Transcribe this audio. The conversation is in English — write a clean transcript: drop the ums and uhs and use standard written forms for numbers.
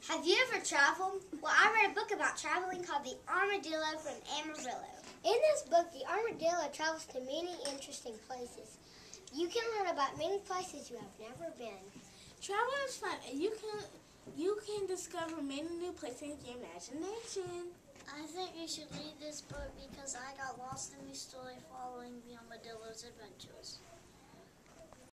Have you ever traveled? Well, I read a book about traveling called The Armadillo from Amarillo. In this book, the armadillo travels to many interesting places. You can learn about many places you have never been. Travel is fun, and you can discover many new places in your imagination. I think you should read this book because I got lost in the story following the armadillo's adventures.